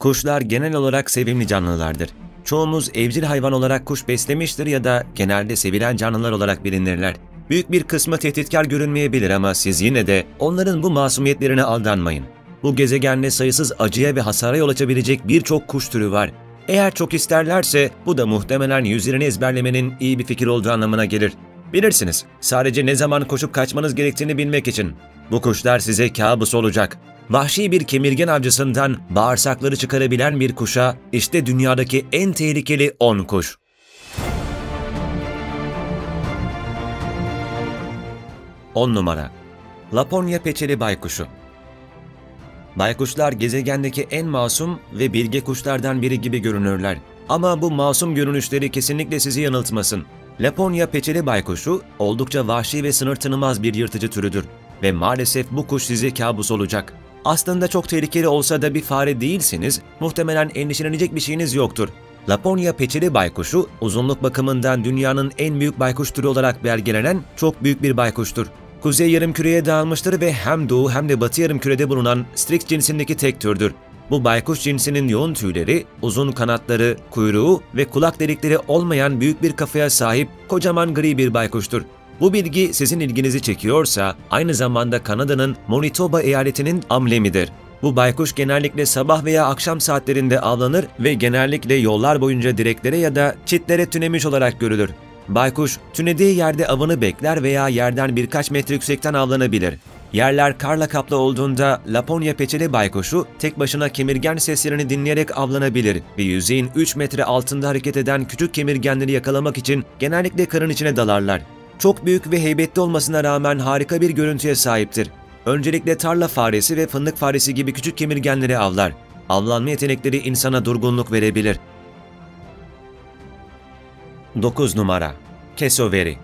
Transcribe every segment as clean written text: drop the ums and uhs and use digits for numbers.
Kuşlar genel olarak sevimli canlılardır. Çoğumuz evcil hayvan olarak kuş beslemiştir ya da genelde sevilen canlılar olarak bilinirler. Büyük bir kısmı tehditkar görünmeyebilir ama siz yine de onların bu masumiyetlerine aldanmayın. Bu gezegende sayısız acıya ve hasara yol açabilecek birçok kuş türü var. Eğer çok isterlerse bu da muhtemelen yüzlerini ezberlemenin iyi bir fikir olduğu anlamına gelir. Bilirsiniz, sadece ne zaman koşup kaçmanız gerektiğini bilmek için. Bu kuşlar size kabus olacak. Vahşi bir kemirgen avcısından bağırsakları çıkarabilen bir kuşa işte dünyadaki en tehlikeli 10 kuş. 10 numara. Laponya peçeli baykuşu. Baykuşlar gezegendeki en masum ve bilge kuşlardan biri gibi görünürler. Ama bu masum görünüşleri kesinlikle sizi yanıltmasın. Laponya peçeli baykuşu oldukça vahşi ve sınır tanımaz bir yırtıcı türüdür. Ve maalesef bu kuş size kabus olacak. Aslında çok tehlikeli olsa da bir fare değilseniz muhtemelen endişelenecek bir şeyiniz yoktur. Laponya peçeli baykuşu uzunluk bakımından dünyanın en büyük baykuş türü olarak belgelenen çok büyük bir baykuştur. Kuzey yarımküreye dağılmıştır ve hem doğu hem de batı yarımkürede bulunan Strix cinsindeki tek türdür. Bu baykuş cinsinin yoğun tüyleri, uzun kanatları, kuyruğu ve kulak delikleri olmayan büyük bir kafaya sahip kocaman gri bir baykuştur. Bu bilgi sizin ilginizi çekiyorsa aynı zamanda Kanada'nın Manitoba eyaletinin amblemidir. Bu baykuş genellikle sabah veya akşam saatlerinde avlanır ve genellikle yollar boyunca direklere ya da çitlere tünemiş olarak görülür. Baykuş, tünediği yerde avını bekler veya yerden birkaç metre yüksekten avlanabilir. Yerler karla kaplı olduğunda Laponya peçeli baykuşu tek başına kemirgen seslerini dinleyerek avlanabilir ve yüzeyin 3 metre altında hareket eden küçük kemirgenleri yakalamak için genellikle karın içine dalarlar. Çok büyük ve heybetli olmasına rağmen harika bir görüntüye sahiptir. Öncelikle tarla faresi ve fındık faresi gibi küçük kemirgenleri avlar. Avlanma yetenekleri insana durgunluk verebilir. 9 numara. Kesoveri.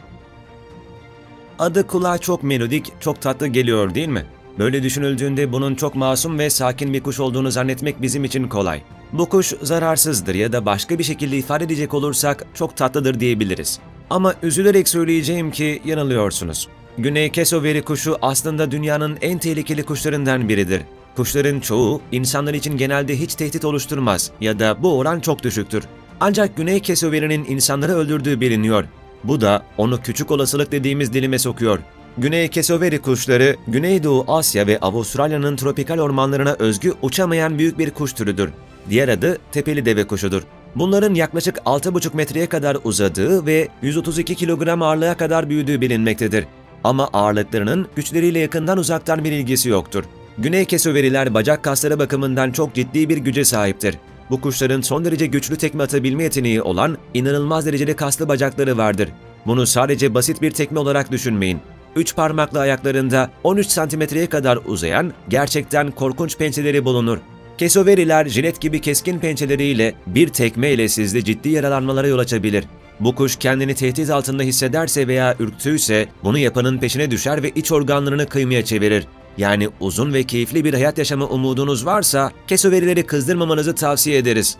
Adı kulağa çok melodik, çok tatlı geliyor değil mi? Böyle düşünüldüğünde bunun çok masum ve sakin bir kuş olduğunu zannetmek bizim için kolay. Bu kuş zararsızdır ya da başka bir şekilde ifade edecek olursak çok tatlıdır diyebiliriz. Ama üzülerek söyleyeceğim ki yanılıyorsunuz. Güney kesoveri kuşu aslında dünyanın en tehlikeli kuşlarından biridir. Kuşların çoğu insanlar için genelde hiç tehdit oluşturmaz ya da bu oran çok düşüktür. Ancak Güney kesoverinin insanları öldürdüğü biliniyor. Bu da onu küçük olasılık dediğimiz dilime sokuyor. Güney kesoveri kuşları, Güneydoğu Asya ve Avustralya'nın tropikal ormanlarına özgü uçamayan büyük bir kuş türüdür. Diğer adı tepeli deve kuşudur. Bunların yaklaşık 6,5 metreye kadar uzadığı ve 132 kilogram ağırlığa kadar büyüdüğü bilinmektedir. Ama ağırlıklarının güçleriyle yakından uzaktan bir ilgisi yoktur. Güney kesoveriler bacak kasları bakımından çok ciddi bir güce sahiptir. Bu kuşların son derece güçlü tekme atabilme yeteneği olan inanılmaz derecede kaslı bacakları vardır. Bunu sadece basit bir tekme olarak düşünmeyin. 3 parmaklı ayaklarında 13 santimetreye kadar uzayan gerçekten korkunç pençeleri bulunur. Kesoveriler jilet gibi keskin pençeleriyle bir tekme ile sizde ciddi yaralanmalara yol açabilir. Bu kuş kendini tehdit altında hissederse veya ürktüyse bunu yapanın peşine düşer ve iç organlarını kıymaya çevirir. Yani uzun ve keyifli bir hayat yaşama umudunuz varsa kesoverileri kızdırmamanızı tavsiye ederiz.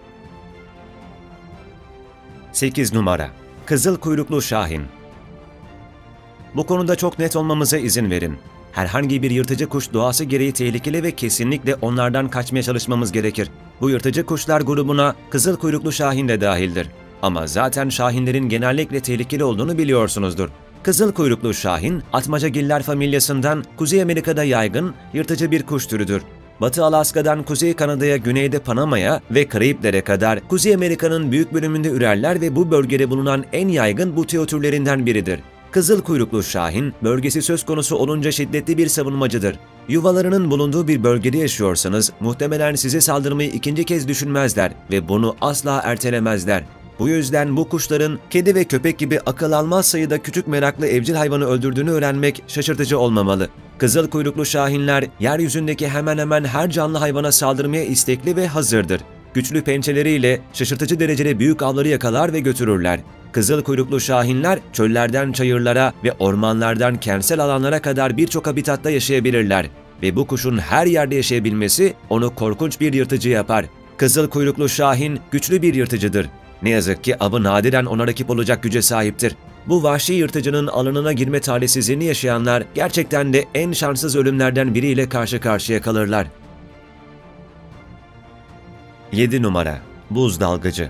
8 numara. Kızıl kuyruklu şahin. Bu konuda çok net olmamıza izin verin. Herhangi bir yırtıcı kuş doğası gereği tehlikeli ve kesinlikle onlardan kaçmaya çalışmamız gerekir. Bu yırtıcı kuşlar grubuna kızıl kuyruklu şahin de dahildir. Ama zaten şahinlerin genellikle tehlikeli olduğunu biliyorsunuzdur. Kızıl kuyruklu şahin, atmacagiller familyasından Kuzey Amerika'da yaygın, yırtıcı bir kuş türüdür. Batı Alaska'dan Kuzey Kanada'ya, güneyde Panama'ya ve Karayiplere kadar Kuzey Amerika'nın büyük bölümünde ürerler ve bu bölgede bulunan en yaygın buteo türlerinden biridir. Kızıl kuyruklu şahin, bölgesi söz konusu olunca şiddetli bir savunmacıdır. Yuvalarının bulunduğu bir bölgede yaşıyorsanız muhtemelen size saldırmayı ikinci kez düşünmezler ve bunu asla ertelemezler. Bu yüzden bu kuşların kedi ve köpek gibi akıl almaz sayıda küçük meraklı evcil hayvanı öldürdüğünü öğrenmek şaşırtıcı olmamalı. Kızıl kuyruklu şahinler yeryüzündeki hemen hemen her canlı hayvana saldırmaya istekli ve hazırdır. Güçlü pençeleriyle şaşırtıcı derecede büyük avları yakalar ve götürürler. Kızıl kuyruklu şahinler çöllerden çayırlara ve ormanlardan kentsel alanlara kadar birçok habitatta yaşayabilirler ve bu kuşun her yerde yaşayabilmesi onu korkunç bir yırtıcı yapar. Kızıl kuyruklu şahin güçlü bir yırtıcıdır. Ne yazık ki avı nadiren ona rakip olacak güce sahiptir. Bu vahşi yırtıcının alanına girme talihsizliğini yaşayanlar gerçekten de en şanssız ölümlerden biriyle karşı karşıya kalırlar. 7 numara. Buz dalgıcı.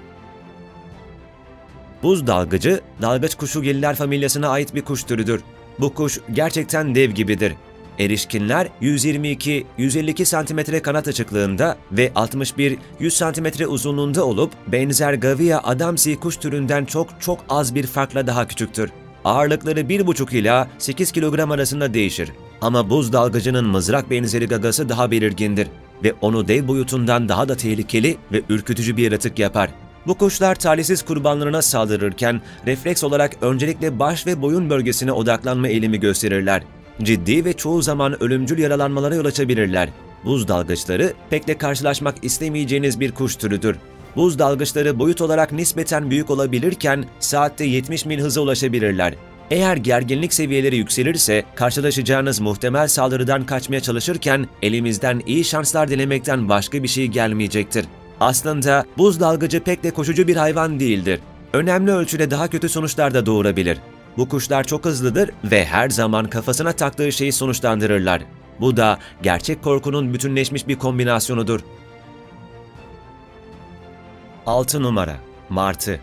Buz dalgıcı, dalgıç kuşugiller familyasına ait bir kuş türüdür. Bu kuş gerçekten dev gibidir. Erişkinler 122-152 cm kanat açıklığında ve 61-100 cm uzunluğunda olup benzer Gavia adamsi kuş türünden çok az bir farkla daha küçüktür. Ağırlıkları 1,5 ila 8 kilogram arasında değişir. Ama buz dalgıcının mızrak benzeri gagası daha belirgindir ve onu dev boyutundan daha da tehlikeli ve ürkütücü bir yaratık yapar. Bu kuşlar talihsiz kurbanlarına saldırırken refleks olarak öncelikle baş ve boyun bölgesine odaklanma eğilimi gösterirler. Ciddi ve çoğu zaman ölümcül yaralanmalara yol açabilirler. Buz dalgıçları pek de karşılaşmak istemeyeceğiniz bir kuş türüdür. Buz dalgıçları boyut olarak nispeten büyük olabilirken saatte 70 mil hıza ulaşabilirler. Eğer gerginlik seviyeleri yükselirse karşılaşacağınız muhtemel saldırıdan kaçmaya çalışırken elimizden iyi şanslar dilemekten başka bir şey gelmeyecektir. Aslında buz dalgıcı pek de koşucu bir hayvan değildir. Önemli ölçüde daha kötü sonuçlar da doğurabilir. Bu kuşlar çok hızlıdır ve her zaman kafasına taktığı şeyi sonuçlandırırlar. Bu da gerçek korkunun bütünleşmiş bir kombinasyonudur. 6 numara. Martı.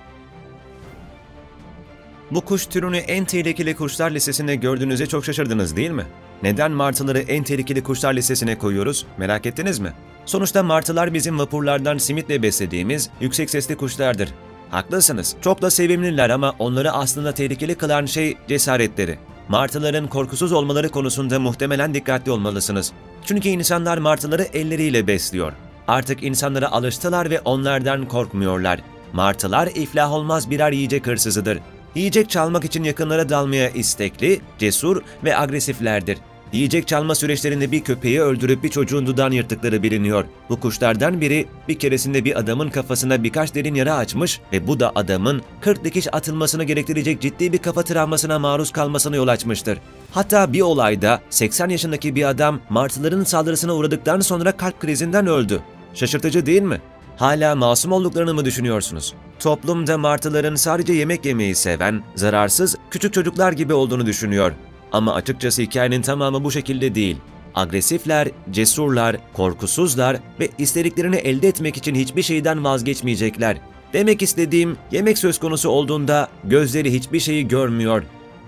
Bu kuş türünü en tehlikeli kuşlar listesinde gördüğünüzde çok şaşırdınız değil mi? Neden martıları en tehlikeli kuşlar listesine koyuyoruz? Merak ettiniz mi? Sonuçta martılar bizim vapurlardan simitle beslediğimiz yüksek sesli kuşlardır. Haklısınız. Çok da sevimliler ama onları aslında tehlikeli kılan şey cesaretleri. Martıların korkusuz olmaları konusunda muhtemelen dikkatli olmalısınız. Çünkü insanlar martıları elleriyle besliyor. Artık insanlara alıştılar ve onlardan korkmuyorlar. Martılar iflah olmaz birer yiyecek hırsızıdır. Yiyecek çalmak için yakınlara dalmaya istekli, cesur ve agresiflerdir. Yiyecek çalma süreçlerinde bir köpeği öldürüp bir çocuğun dudağını yırttıkları biliniyor. Bu kuşlardan biri bir keresinde bir adamın kafasına birkaç derin yara açmış ve bu da adamın 40 dikiş atılmasını gerektirecek ciddi bir kafa travmasına maruz kalmasına yol açmıştır. Hatta bir olayda 80 yaşındaki bir adam martıların saldırısına uğradıktan sonra kalp krizinden öldü. Şaşırtıcı değil mi? Hala masum olduklarını mı düşünüyorsunuz? Toplumda martıların sadece yemek yemeyi seven, zararsız, küçük çocuklar gibi olduğunu düşünüyor. Ama açıkçası hikayenin tamamı bu şekilde değil. Agresifler, cesurlar, korkusuzlar ve istediklerini elde etmek için hiçbir şeyden vazgeçmeyecekler. Demek istediğim, yemek söz konusu olduğunda gözleri hiçbir şeyi görmüyor.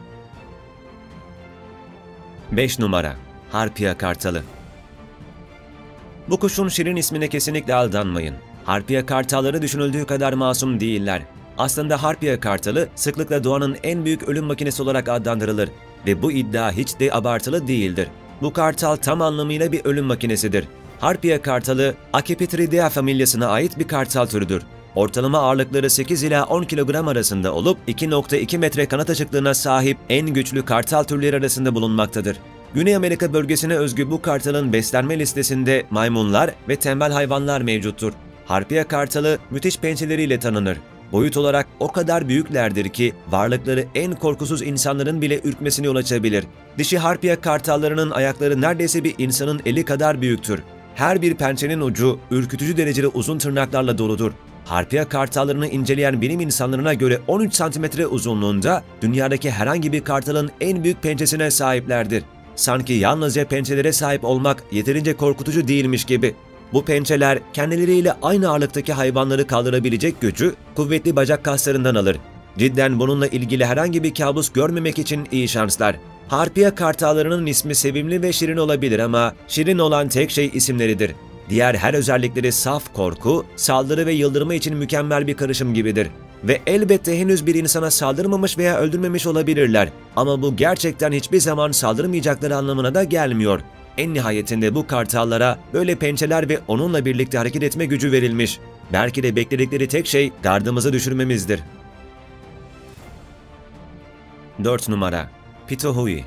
5 numara. Harpya kartalı. Bu kuşun şirin ismine kesinlikle aldanmayın. Harpya kartalları düşünüldüğü kadar masum değiller. Aslında harpya kartalı sıklıkla doğanın en büyük ölüm makinesi olarak adlandırılır ve bu iddia hiç de abartılı değildir. Bu kartal tam anlamıyla bir ölüm makinesidir. Harpya kartalı, Accipitridae familyasına ait bir kartal türüdür. Ortalama ağırlıkları 8 ila 10 kilogram arasında olup 2,2 metre kanat açıklığına sahip en güçlü kartal türleri arasında bulunmaktadır. Güney Amerika bölgesine özgü bu kartalın beslenme listesinde maymunlar ve tembel hayvanlar mevcuttur. Harpya kartalı müthiş pençeleriyle tanınır. Boyut olarak o kadar büyüklerdir ki varlıkları en korkusuz insanların bile ürkmesine yol açabilir. Dişi harpya kartallarının ayakları neredeyse bir insanın eli kadar büyüktür. Her bir pençenin ucu ürkütücü derecede uzun tırnaklarla doludur. Harpya kartallarını inceleyen bilim insanlarına göre 13 santimetre uzunluğunda dünyadaki herhangi bir kartalın en büyük pençesine sahiplerdir. Sanki yalnızca pençelere sahip olmak yeterince korkutucu değilmiş gibi. Bu pençeler kendileriyle aynı ağırlıktaki hayvanları kaldırabilecek gücü kuvvetli bacak kaslarından alır. Cidden bununla ilgili herhangi bir kabus görmemek için iyi şanslar. Harpya kartallarının ismi sevimli ve şirin olabilir ama şirin olan tek şey isimleridir. Diğer her özellikleri saf korku, saldırı ve yıldırma için mükemmel bir karışım gibidir. Ve elbette henüz bir insana saldırmamış veya öldürmemiş olabilirler. Ama bu gerçekten hiçbir zaman saldırmayacakları anlamına da gelmiyor. En nihayetinde bu kartallara böyle pençeler ve onunla birlikte hareket etme gücü verilmiş. Belki de bekledikleri tek şey gardımızı düşürmemizdir. 4 numara. Pitohui.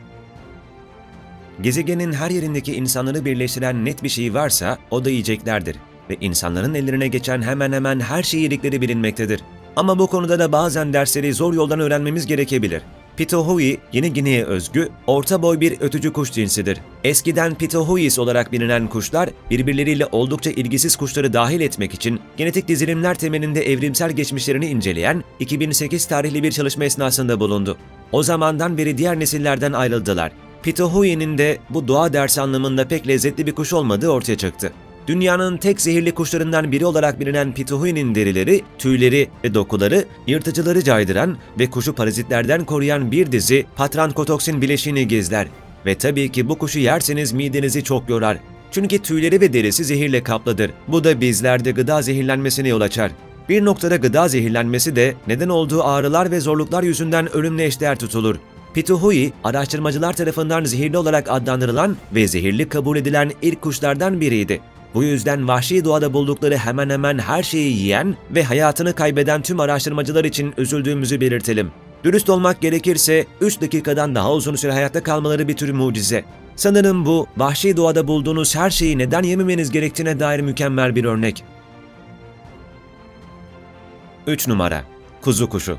Gezegenin her yerindeki insanları birleştiren net bir şey varsa o da yiyeceklerdir ve insanların ellerine geçen hemen hemen her şeyi yedikleri bilinmektedir. Ama bu konuda da bazen dersleri zor yoldan öğrenmemiz gerekebilir. Pitohui, Yeni Gine'ye özgü, orta boy bir ötücü kuş cinsidir. Eskiden Pitohuis olarak bilinen kuşlar, birbirleriyle oldukça ilgisiz kuşları dahil etmek için genetik dizilimler temelinde evrimsel geçmişlerini inceleyen 2008 tarihli bir çalışma esnasında bulundu. O zamandan beri diğer nesillerden ayrıldılar. Pitohui'nin de bu doğa dersi anlamında pek lezzetli bir kuş olmadığı ortaya çıktı. Dünyanın tek zehirli kuşlarından biri olarak bilinen Pituhui'nin derileri, tüyleri ve dokuları yırtıcıları caydıran ve kuşu parazitlerden koruyan bir dizi patrankotoksin bileşiğini gizler. Ve tabii ki bu kuşu yerseniz midenizi çok yorar. Çünkü tüyleri ve derisi zehirle kaplıdır. Bu da bizlerde gıda zehirlenmesine yol açar. Bir noktada gıda zehirlenmesi de neden olduğu ağrılar ve zorluklar yüzünden ölümle eşdeğer tutulur. Pituhui, araştırmacılar tarafından zehirli olarak adlandırılan ve zehirli kabul edilen ilk kuşlardan biriydi. Bu yüzden vahşi doğada buldukları hemen hemen her şeyi yiyen ve hayatını kaybeden tüm araştırmacılar için üzüldüğümüzü belirtelim. Dürüst olmak gerekirse 3 dakikadan daha uzun süre hayatta kalmaları bir tür mucize. Sanırım bu, vahşi doğada bulduğunuz her şeyi neden yememeniz gerektiğine dair mükemmel bir örnek. 3 numara. Kuzu kuşu.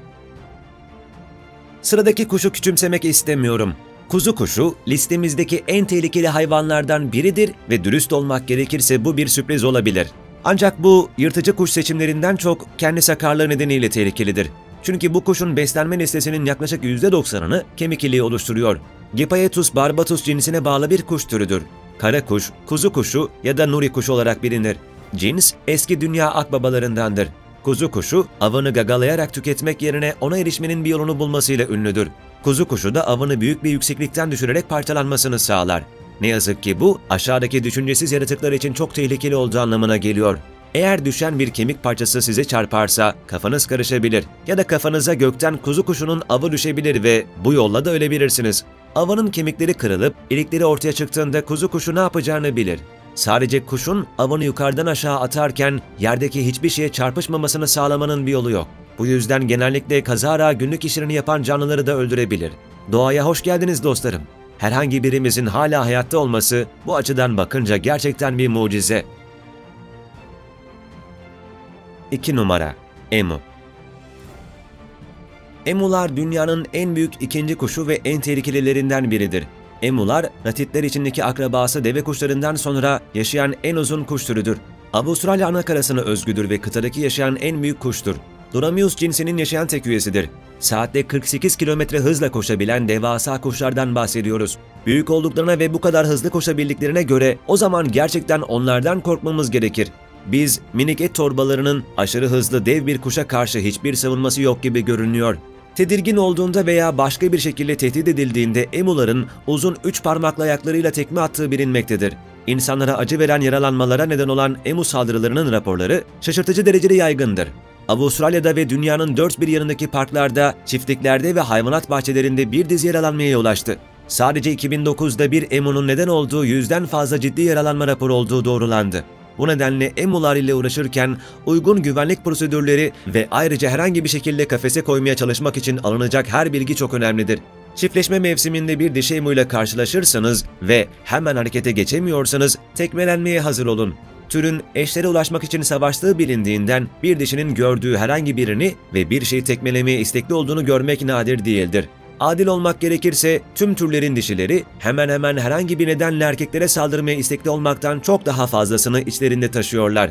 Sıradaki kuşu küçümsemek istemiyorum. Kuzu kuşu listemizdeki en tehlikeli hayvanlardan biridir ve dürüst olmak gerekirse bu bir sürpriz olabilir. Ancak bu yırtıcı kuş seçimlerinden çok kendi sakarlığı nedeniyle tehlikelidir. Çünkü bu kuşun beslenme listesinin yaklaşık %90'ını kemik iliği oluşturuyor. Gypaetus barbatus cinsine bağlı bir kuş türüdür. Kara kuş, kuzu kuşu ya da nuri kuşu olarak bilinir. Cins, eski dünya akbabalarındandır. Kuzu kuşu, avını gagalayarak tüketmek yerine ona erişmenin bir yolunu bulmasıyla ünlüdür. Kuzu kuşu da avını büyük bir yükseklikten düşürerek parçalanmasını sağlar. Ne yazık ki bu, aşağıdaki düşüncesiz yaratıklar için çok tehlikeli olduğu anlamına geliyor. Eğer düşen bir kemik parçası size çarparsa kafanız karışabilir ya da kafanıza gökten kuzu kuşunun avı düşebilir ve bu yolla da ölebilirsiniz. Avının kemikleri kırılıp ilikleri ortaya çıktığında kuzu kuşu ne yapacağını bilir. Sadece kuşun avını yukarıdan aşağı atarken yerdeki hiçbir şeye çarpışmamasını sağlamanın bir yolu yok. Bu yüzden genellikle kazara günlük işlerini yapan canlıları da öldürebilir. Doğaya hoş geldiniz dostlarım. Herhangi birimizin hala hayatta olması bu açıdan bakınca gerçekten bir mucize. 2 numara. Emu. Emular dünyanın en büyük ikinci kuşu ve en tehlikelilerinden biridir. Emular, ratitler içindeki akrabası deve kuşlarından sonra yaşayan en uzun kuş türüdür. Avustralya anakarasına özgüdür ve kıtadaki yaşayan en büyük kuştur. Doramius cinsinin yaşayan tek üyesidir. Saatte 48 kilometre hızla koşabilen devasa kuşlardan bahsediyoruz. Büyük olduklarına ve bu kadar hızlı koşabildiklerine göre o zaman gerçekten onlardan korkmamız gerekir. Biz minik et torbalarının aşırı hızlı dev bir kuşa karşı hiçbir savunması yok gibi görünüyor. Tedirgin olduğunda veya başka bir şekilde tehdit edildiğinde emuların uzun 3 parmaklı ayaklarıyla tekme attığı bilinmektedir. İnsanlara acı veren yaralanmalara neden olan emu saldırılarının raporları şaşırtıcı derecede yaygındır. Avustralya'da ve dünyanın dört bir yanındaki parklarda, çiftliklerde ve hayvanat bahçelerinde bir dizi yaralanmaya yol açtı. Sadece 2009'da bir emunun neden olduğu 100'den fazla ciddi yaralanma raporu olduğu doğrulandı. Bu nedenle emular ile uğraşırken uygun güvenlik prosedürleri ve ayrıca herhangi bir şekilde kafese koymaya çalışmak için alınacak her bilgi çok önemlidir. Çiftleşme mevsiminde bir dişi emuyla karşılaşırsanız ve hemen harekete geçemiyorsanız tekmelenmeye hazır olun. Türün eşlere ulaşmak için savaştığı bilindiğinden bir dişinin gördüğü herhangi birini ve bir şeyi tekmelemeye istekli olduğunu görmek nadir değildir. Adil olmak gerekirse tüm türlerin dişileri hemen hemen herhangi bir nedenle erkeklere saldırmaya istekli olmaktan çok daha fazlasını içlerinde taşıyorlar.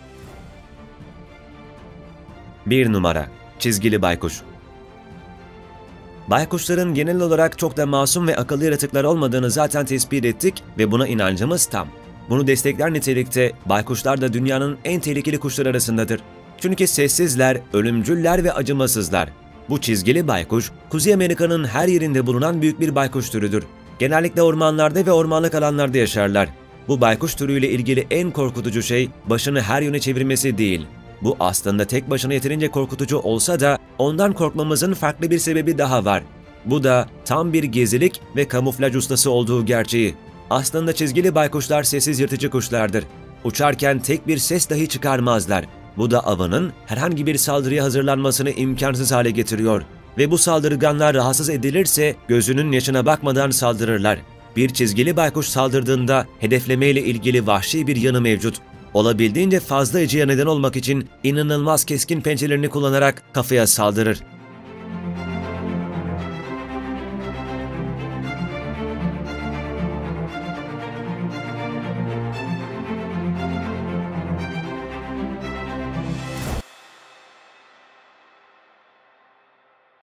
1 numara. Çizgili baykuş. Baykuşların genel olarak çok da masum ve akıllı yaratıklar olmadığını zaten tespit ettik ve buna inancımız tam. Bunu destekler nitelikte baykuşlar da dünyanın en tehlikeli kuşlar arasındadır. Çünkü sessizler, ölümcüller ve acımasızlar. Bu çizgili baykuş, Kuzey Amerika'nın her yerinde bulunan büyük bir baykuş türüdür. Genellikle ormanlarda ve ormanlık alanlarda yaşarlar. Bu baykuş türüyle ilgili en korkutucu şey başını her yöne çevirmesi değil. Bu aslında tek başına yeterince korkutucu olsa da ondan korkmamızın farklı bir sebebi daha var. Bu da tam bir gezilik ve kamuflaj ustası olduğu gerçeği. Aslında çizgili baykuşlar sessiz yırtıcı kuşlardır. Uçarken tek bir ses dahi çıkarmazlar. Bu da avının herhangi bir saldırıya hazırlanmasını imkansız hale getiriyor. Ve bu saldırganlar rahatsız edilirse gözünün yaşına bakmadan saldırırlar. Bir çizgili baykuş saldırdığında hedeflemeyle ilgili vahşi bir yanı mevcut. Olabildiğince fazla acıya neden olmak için inanılmaz keskin pençelerini kullanarak kafaya saldırır.